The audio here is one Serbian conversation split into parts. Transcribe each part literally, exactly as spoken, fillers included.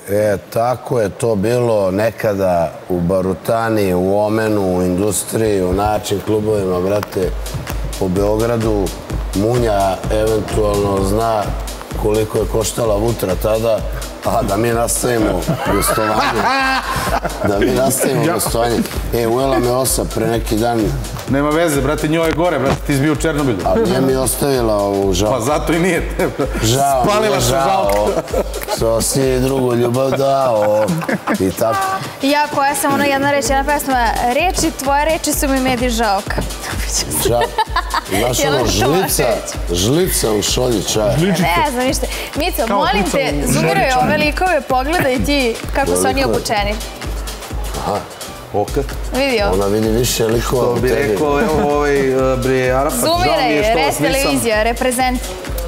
E, tako je to bilo nekada u Barutani, u Omenu, u industriji, u način klubovima, brate, po Beogradu. Munja eventualno zna koliko je koštala Vutra tada, a da mi nastavimo gostovanje. Da mi nastavimo gostovanje. E, ujela me Osa pre neki dan. Nema veze, brate, njoj je gore, brate, ti si bio u Černobilu. A nije mi ostavila ovu žao. Pa zato i nije tebe. Žao, spalila se žalko. Što si drugu ljubav dao i tako. Ja koja sam ono jedna reč, jedna pesma, reči, tvoje reči su mi medi žalka. Žao. Znaš ono, žlica, žlica u šolji čaja. Ne znam ništa. Mico, molim te, zumiraj ove likove, pogledaj ti kako su oni obučeni. Aha. Okat. Vidio? Ona vidi više likova u tebi. To bi rekao, evo ovaj, bre, Arafat, žao mi je što vas nisam. Zumiraj, Res televizija, reprezent.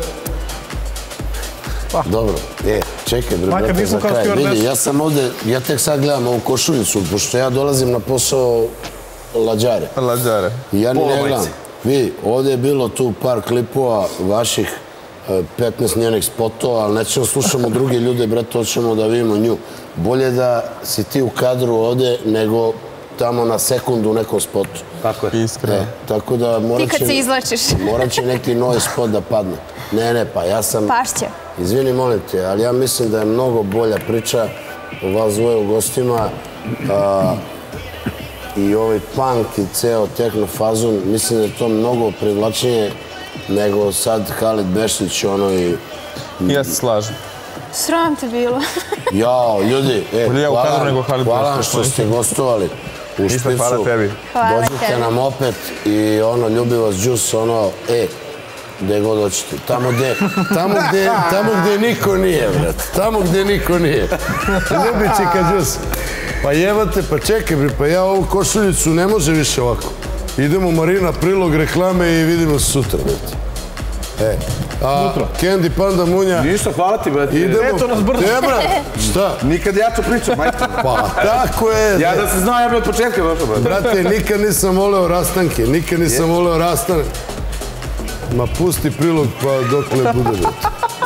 Dobro, e, čekaj, bre, brate, za kraj. Vidi, ja sam ovde, ja tek sad gledam ovu košuljicu, pošto ja dolazim na posao lađare. Lađare. I ja ni ne gledam. Vidi, ovde je bilo tu par klipova vaših, petnaest njenih spotova, ali nećemo slušamo druge ljude, brate, hoćemo da vidimo nju. Bolje da si ti u kadru ovde nego tamo na sekundu u nekom spotu. Tako je. Iskreno. Tako da morat će... Ti kad se izlečiš. Morat će neki novi spot da padne. Ne, ne, pa ja sam... Pašće. Izvini, molim te, ali ja mislim da je mnogo bolja priča o vas dvoje u gostima i ovaj punk i ceo techno fazon. Mislim da je to mnogo privlačnije nego sad Halid Bešić, ono i... Ja se slažem. Sram te bilo. Jao, ljudi, hvala vam što ste gostovali u Špicu. Dođite nam opet i ono, ljubi vas džus, ono, e, gde god hoćete. Tamo gde, tamo gde niko nije, brate. Tamo gde niko nije. Ljubičika džus. Pa jebate, pa čekaj, pa ja ovu košuljicu ne može više ovako. Idemo Marina, prilog reklame i vidimo se sutra, brate. E, a Candy Panda Munja... Ništa, hvala ti, brate. Eto nas brzo. Ne, brate, šta? Nikad ja to pričam, majte. Pa, tako je. Ja da se znao, ja bi od početka došao, brate. Brate, nikad nisam voleo rastanke, nikad nisam voleo rastane. Ma pusti prilog, pa dokle bude, brate.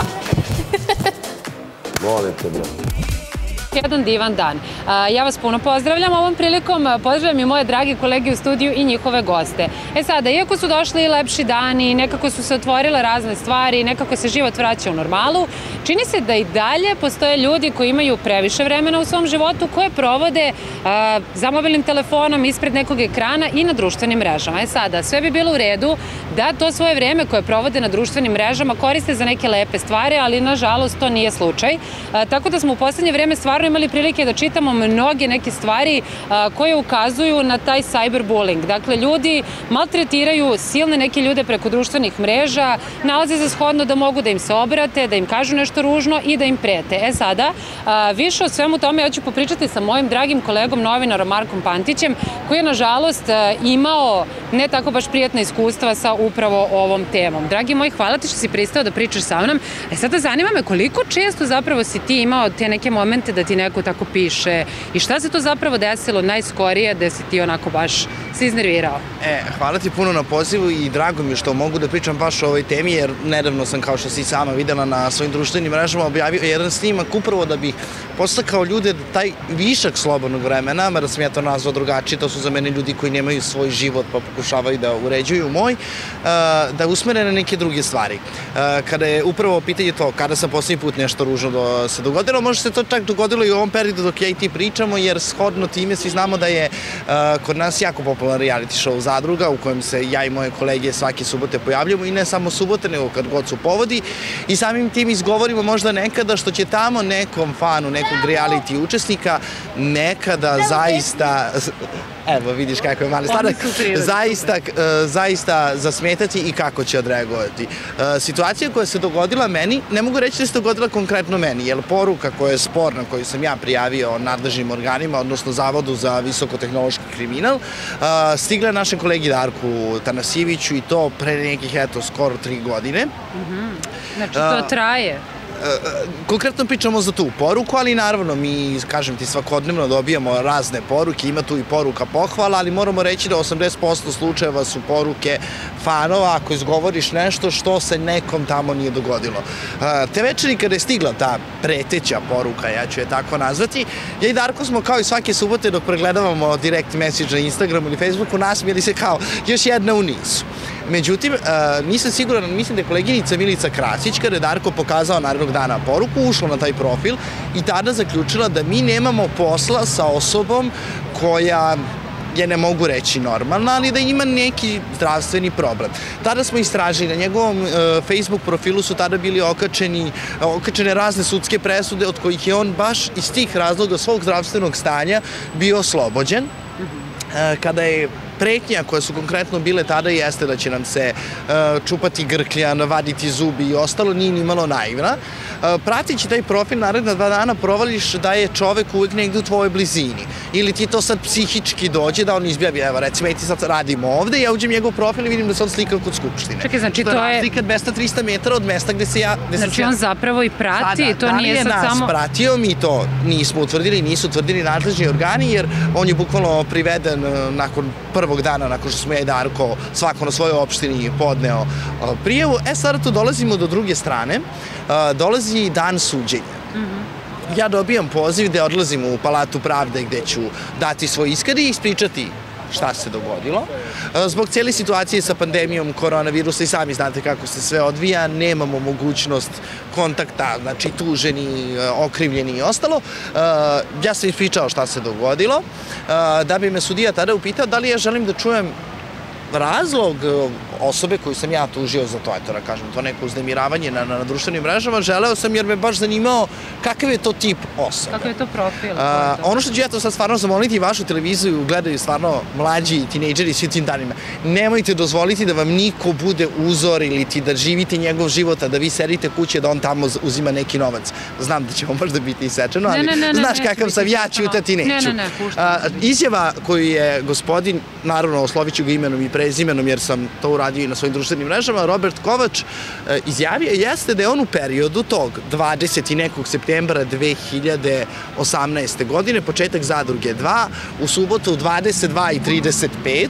Volite, brate. Jedan divan dan. Ja vas puno pozdravljam ovom prilikom, pozdravljam i moje drage kolege u studiju i njihove goste. E sada, iako su došli i lepši dani, nekako su se otvorile razne stvari, nekako se život vraća u normalu, čini se da i dalje postoje ljudi koji imaju previše vremena u svom životu, koje provode za mobilnim telefonom ispred nekog ekrana i na društvenim mrežama. E sada, sve bi bilo u redu da to svoje vreme koje provode na društvenim mrežama koriste za neke lepe stvari, ali nažalost to nije slučaj. Tako da smo u poslednje vreme stvarno imali prilike da čitamo mnoge neke stvari koje ukazuju na taj cyberbullying. Dakle, ljudi maltretiraju silne neke ljude preko društvenih mreža, nalaze za shodno da mogu da im se obrate, da im kažu nešto ružno i da im prete. E sada, više o svemu tome ja ću popričati sa mojim dragim kolegom, novinarom Markom Pantićem, koji je, nažalost, imao ne tako baš prijatna iskustva sa upravo ovom temom. Dragi moj, hvala ti što si pristao da pričaš sa mnom. E sada, zanima me koliko često zapravo si ti imao te neke momente da ti neko tako piše i šta se to zapravo desilo najskorije da si ti onako baš se iznervirao? E, hvala ti puno na pozivu i drago mi je što mogu da pričam baš o ovoj temi, jer nedavno sam, kao što si sama videla na svojim društvenim mrežama, objavio jedan snimak upravo da bih postakao ljude da taj višak slobodnog vremena, mada sam ja to nazvao drugačije, to su za mene ljudi koji nemaju svoj život pa pokušavaju da uređuju moj, da usmere na neke druge stvari. Kada je upravo pitanje to, kada sam posljednji put nešto ružno se dogodilo, možda se to čak dogodilo i u ovom periodu dok ja i ti pričamo, jer shodno time svi znamo da je kod nas jako popularan reality show Zadruga, u kojem se ja i moje kolege svake subote pojavljamo i ne samo subote, nego kad god su povodi, i samim tim izgovorimo možda nekada što će tamo nekom fanu, nekog reality učesnika nekada zaista... Evo, vidiš kako je mali sladak, zaista zasmetati i kako će odreagovati. Situacija koja se dogodila meni, ne mogu reći da se dogodila konkretno meni, jer poruka koja je sporna, koju sam ja prijavio nadležnim organima, odnosno Zavodu za visokotehnološki kriminal, stigla je našem kolegi Darku Tanasijeviću i to pre nekih, eto, skoro tri godine. Znači, to traje? konkretno pričamo za tu poruku, ali naravno mi, kažem ti, svakodnevno dobijamo razne poruke, ima tu i poruka pohvala, ali moramo reći da osamdeset posto slučajeva su poruke fanova ako izgovoriš nešto što se nekom tamo nije dogodilo. Te večeri kada je stigla ta preteća poruka, ja ću je tako nazvati, ja i Darko smo kao i svake subote dok pregledavamo direct message na Instagramu ili Facebooku nasmijeli se kao još jedna u nizu. Međutim, nisam siguran, mislim da je koleginica Milica Krasić, kada je Darko pokazao narednog dana poruku, ušla na taj profil i tada zaključila da mi nemamo posla sa osobom koja je, ne mogu reći, normalna, ali da ima neki zdravstveni problem. Tada smo istražili, na njegovom Facebook profilu su tada bili okačeni, okačene razne sudske presude od kojih je on baš iz tih razloga svog zdravstvenog stanja bio oslobođen. Kada je pretnja koje su konkretno bile tada jeste da će nam se čupati grkljan, vaditi zubi i ostalo, nije ni malo naivna. Pratići taj profil naredna dva dana provališ da je čovek uvek negde u tvojoj blizini. Ili ti to sad psihički dođe da on izbljavi, evo recimo, ja ti sad radimo ovde, ja uđem njegov profil i vidim da se on slika kod Skupštine. Čekaj, znači to je... razlika dvesta do trista metara od mesta gde se ja... Znači on zapravo i prati, to nije sad samo... Da li je nas pratio, mi to nismo utvrdili, nisu utvrdili nadležni organi, jer on je bukvalno priveden nakon prvog dana, nakon što smo ja i Darko svako na svojoj opštini podneo prijavu. E, sada tu dolazimo do druge strane, dolazi dan suđenja. Ja dobijam poziv gde odlazim u Palatu pravde gde ću dati svoj iskaz i ispričati šta se dogodilo. Zbog cijele situacije sa pandemijom koronavirusa i sami znate kako se sve odvija, nemamo mogućnost kontakta, znači tuženi, okrivljeni i ostalo. Ja sam ispričao šta se dogodilo, da bi me sudija tada upitao da li ja želim da čujem razlog osobe koju sam ja tužio za to, eto da kažem, to neko uznemiravanje na, na društvenim mrežama, želeo sam jer me baš zanimao kakav je to tip osobe. Kakav je to profil? A, ono što ću ja to sad stvarno zamoliti, vašu televiziju gledaju stvarno mlađi tinejdžeri svi tim danima. Nemojte dozvoliti da vam niko bude uzor ili ti da živite njegov život, a da vi sedite kuće da on tamo uzima neki novac. Znam da će vam možda biti isečeno, ali ne, ne, ne, znaš ne, kakav sam ja, ćutati neću. Ne, ne, ne, a, izjava koju je gospodin, naravno oslovit ću ga imenom i prezimenom jer sam to uradio i na svojim društvenim mrežama, Robert Kovač izjavio jeste da je on u periodu tog dvadesetog i nekog septembra dve hiljade osamnaeste. godine, početak Zadruge dva, u subotu u dvadeset dva i trideset pet,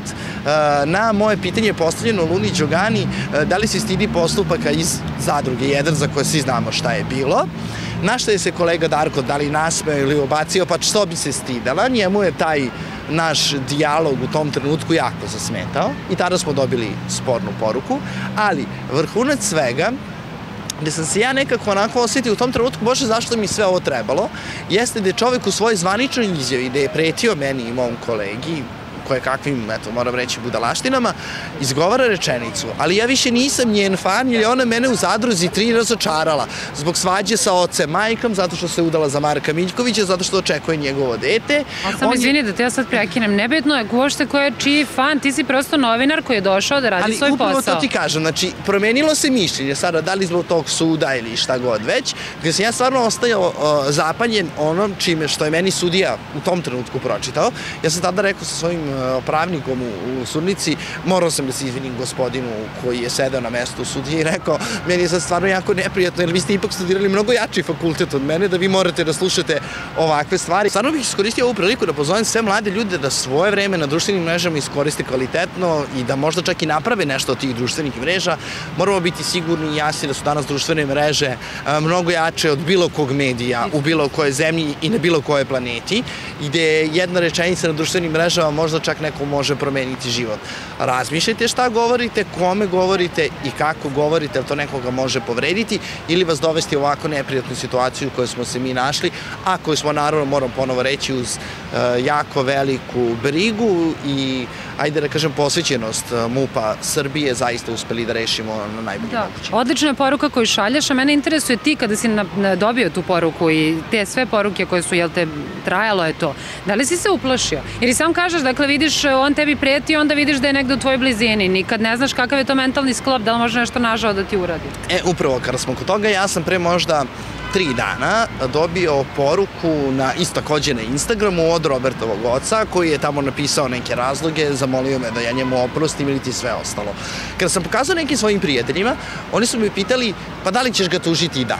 na moje pitanje je postavljeno Luni Đogani da li se stidi postupaka iz Zadruge jedan za koje svi znamo šta je bilo. Na što je se kolega Darko da li nasmeo ili obacio, pa što bi se stidala, njemu je taj naš dijalog u tom trenutku jako zasmetao i tada smo dobili spornu poruku, ali vrhunac svega, gde sam se ja nekako onako osjetio u tom trenutku, bože zašto mi sve ovo trebalo, jeste da je čovek u svojoj zvaničnoj izjavi, da je pretio meni i mom kolegi, koje kakvim, eto, moram reći, budalaštinama, izgovara rečenicu, ali ja više nisam njen fan jer je ona mene u Zadruzi tri razočarala zbog svađe sa ocem majkom, zato što se udala za Marka Miljkovića, zato što očekuje njegovo dete. Ali sam izvini da te ja sad prekinem, nebitno je uopšte ko je čiji fan, ti si prosto novinar koji je došao da radi svoj posao. Ali upravo to ti kažem, znači, promenilo se mišljenje sada, da li zbog tog suda ili šta god već, gde sam ja stvarno ostajao zapanjen onom čime što je meni sudija u tom trenutku pročitao. Ja sam tada rekao sa svojim pravnikom u sudnici, morao sam da se izvinim gospodinu koji je sedeo na mestu sudije i rekao, meni je sad stvarno jako neprijatno jer vi ste ipak studirali mnogo jači fakultet od mene, da vi morate da slušate ovakve stvari. Stvarno bih iskoristio ovu priliku da pozovem sve mlade ljude da svoje vreme na društvenim mrežama iskoriste kvalitetno i da možda čak i naprave nešto od tih društvenih mreža. Moramo biti sigurni i jasni da su danas društvene mreže mnogo jače od bilo kog medija u bilo kojoj zemlji i na bilo kojoj planeti, gde jedna rečenica na društvenim mrežama možda čak neko može promeniti život. Razmišljajte šta govorite, kome govorite i kako govorite, jer to nekoga može povrediti ili vas dovesti u ovako neprijatnu situaciju u kojoj smo se mi našli, a koju smo, naravno, moram ponovo reći, uz jako veliku brigu i, ajde da kažem, posvećenost MUP-a Srbije zaista uspeli da rešimo na najbolji mogući. Odlična je poruka koju šalješ, a mene interesuje ti kada si dobio tu poruku i te sve poruke koje su, jel te, trajalo je to, da li si se uplašio? Jer i sam kažeš, dakle, vidiš, on tebi preti, onda vidiš da je negde u tvojoj blizini. Nikad ne znaš kakav je to mentalni sklop, da li može nešto nažao da ti uradi. E, upravo, kada smo kod toga, ja sam pre možda tri dana dobio poruku na isto takođe na Instagramu od Robertovog oca, koji je tamo napisao neke razloge, zamolio me da ja njemu oprostim ili ti sve ostalo. Kada sam pokazao nekim svojim prijateljima, oni su mi pitali, pa da li ćeš ga tužiti i dalje?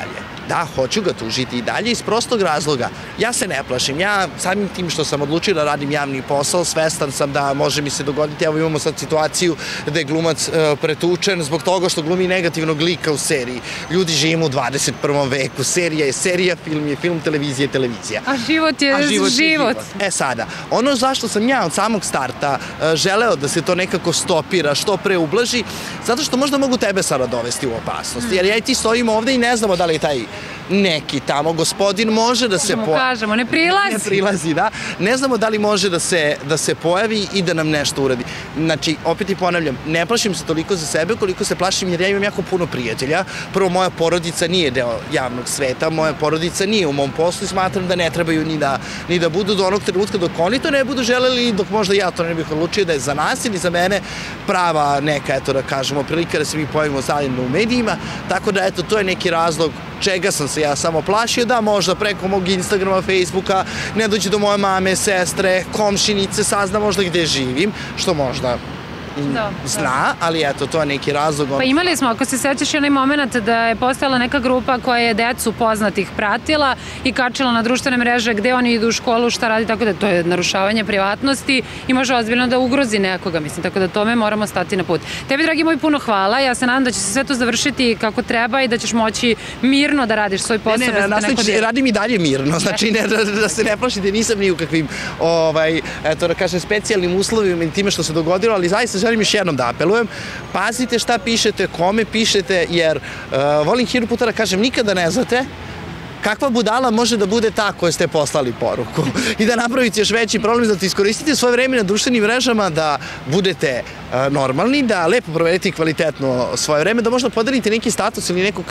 Da, hoću ga tužiti i dalje iz prostog razloga. Ja se ne plašim. Ja samim tim što sam odlučio da radim javni posao, svestan sam da može mi se dogoditi. Evo imamo sad situaciju da je glumac pretučen zbog toga što glumi negativnog lika u seriji. Ljudi živimo u dvadeset prvom veku. Serija je serija, film je film, televizija je televizija. A život je život. E sada, ono zašto sam ja od samog starta želeo da se to nekako stopira, što pre ublaži, zato što možda mogu tebe sada dovesti u opasnost. Jer ja i ti stojimo ovde i ne znamo da li je taj neki tamo gospodin može da se... Možemo kažemo, ne prilazi. Ne prilazi, da. Ne znamo da li može da se pojavi i da nam nešto uradi. Znači, opet i ponavljam, ne plašim se toliko za sebe koliko se plašim jer ja imam jako puno prijatelja. Prvo, moja porodica nije deo javnog sveta, moja porodica nije u mom poslu i smatram da ne trebaju ni da budu do onog trenutka dok oni to ne budu želeli i dok možda ja to ne bih odlučio da je za nas ili za mene prava neka, eto da kažemo, prilika da se mi pojavimo zajedno u medijima. Tako da, eto, to je neki razlog čega sam se ja samo plašio, da možda preko mog Instagrama, Facebooka ne dođe do moje mame, sestre, komšinice, sazna možda gde živim, što možda zna, ali eto, to je neki razlog. Pa imali smo, ako se sećaš onaj moment da je postojala neka grupa koja je decu poznatih pratila i kačila na društvene mreže gde oni idu u školu, šta radi, tako da to je narušavanje privatnosti i može ozbiljno da ugrozi nekoga, mislim, tako da tome moramo stati na put. Tebi, dragi moj, puno hvala, ja se nadam da će se sve to završiti kako treba i da ćeš moći mirno da radiš svoj posao. Ne, ne, radim i dalje mirno, znači da se ne plašite, nisam ni u kakvim, eto da kažem, specijalnim uslovima i time što se dogodilo, ali zaista želim još jednom da apelujem, pazite šta pišete, kome pišete, jer volim hiljadu puta da kažem, nikada ne znate kakva budala može da bude ta koja ste poslali poruku i da napravite još veći problem, da iskoristite svoje vreme na društvenim mrežama, da budete normalni, da lepo provedete i kvalitetno svoje vreme, da možda podelite neki status ili neku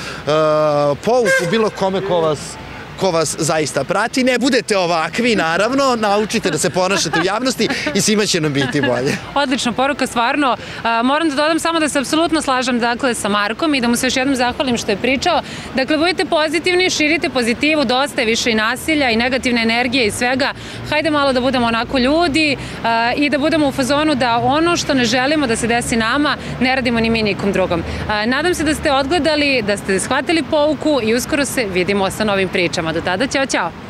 pouku bilo kome ko vas ko vas zaista prati. Ne budete ovakvi, naravno, naučite da se ponašate u javnosti i svima će nam biti bolje. Odlična poruka, stvarno. Moram da dodam samo da se apsolutno slažem dakle sa Markom i da mu se još jednom zahvalim što je pričao. Dakle, budite pozitivni, širite pozitivu, dosta je više i nasilja i negativne energije i svega. Hajde malo da budemo onako ljudi i da budemo u fazonu da ono što ne želimo da se desi nama, ne radimo ni mi nikom drugom. Nadam se da ste odgledali, da ste shvatili pouku i uskoro se vidimo sa novim pričama. Do tada, ćao, ćao!